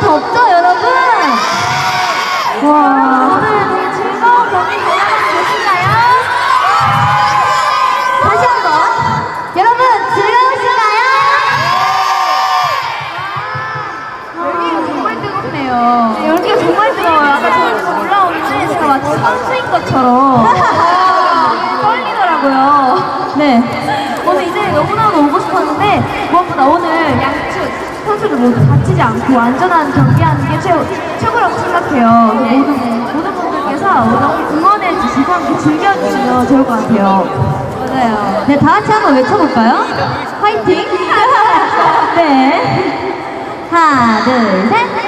덥죠, 여러분? 와. 오늘 되게 즐거운 경기 보내고 계신가요? 다시 한 번. 여러분, 즐거우신가요? 열기가 정말 뜨겁네요. 열기가 정말 뜨거워요. 아까 저기서 올라오는데 제가 마치 선수인 것처럼 떨리더라고요. 네. 오늘 이제 너무나도 오고 싶었는데 무엇보다 오늘 양측 선수들 모두 다치지 않고 안전한 경기하는 게 최고라고 생각해요. 모든 분들께서 오늘 응원해주시고 함께 즐겨주시면 좋을 것 같아요. 맞아요. 네, 다 같이 한번 외쳐볼까요? 화이팅! 네. 하나, 둘, 셋!